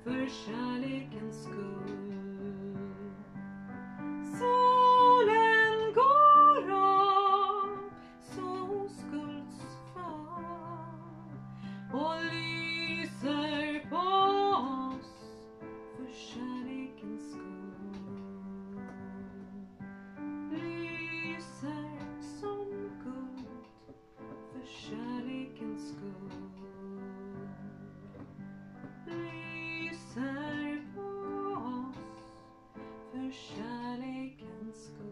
för kärlekens skull. Solen går upp så oskuldsfull och lyser på oss för kärlekens skull. Lyser som guld för kärlekens skull. Lyser på oss för kärlekens skull.